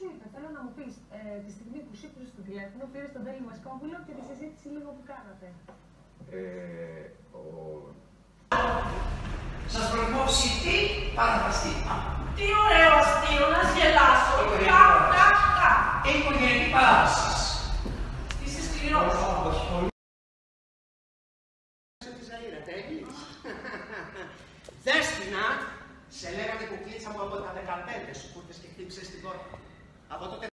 σου είπε, θέλω να μου πεις τη στιγμή που σήκωσες το τηλέφωνο, πήρες τον Τέλη Μασκόπουλο και τη συζήτηση λίγο που κάνατε. Σας προτιμώ ψητή παραβαστή. Τι ωραίο αστείο, να γελάσω. Οικογενειακή παράδοση. Είσαι σκληρός. Όχι πολύ. Τη Ζαΐρα, τέλειες. Δέσποινα, σε λέγανε κουκλίτσα μου από τα 15 σου που ήρθες και χτύπησες την πόρτα. Από τότε